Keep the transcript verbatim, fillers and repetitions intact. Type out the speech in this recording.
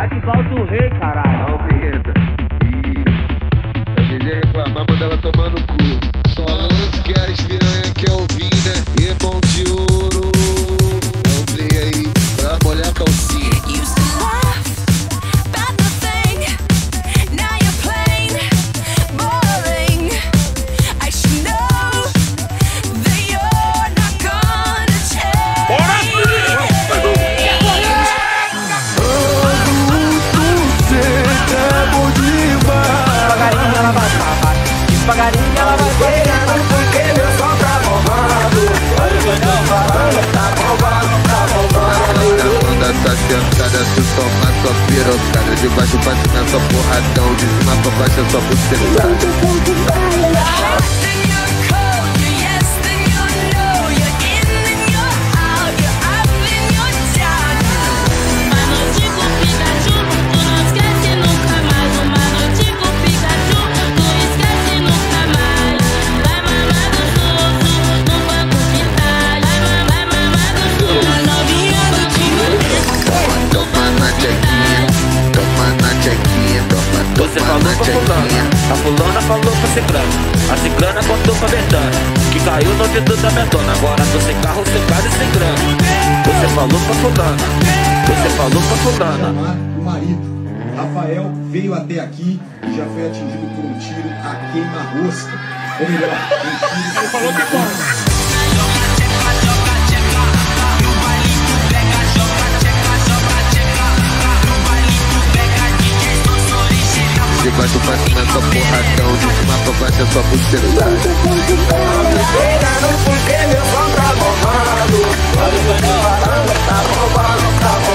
Ativaldo o rei, caralho. Aumenta. Ih, a G G reclamar, manda ela tomar no cu. Só lança que as piranha quer ouvir, né? Irmão de ouro. Dá um play aí pra molhar a calcinha. Devagarinho ela vai pegando porque meu som tá bombando. Olha o que eu tô falando, tá bombando, tá bombando. Quando tá sentada, tu toma sua pirocada. De baixo pra cima, só porradão. De cima pra baixo, é só bucetada. Você falou pra fulana, a fulana falou pra ciclana, a ciclana contou pra Betana, que caiu no ouvido da Betona. Agora tô sem carro, sem casa e sem grana. Você falou pra fulana, você falou pra fulana. O marido, Rafael, veio até aqui e já foi atingido por um tiro a queima-rosca. Ou melhor, um tiro... Você falou que como? De baixo pra cima é só porradão. De cima pra baixo é só bucetada. Pegando porque meu som tá bombando. Olha o que eu tô falando, tá bombando, tá bombando.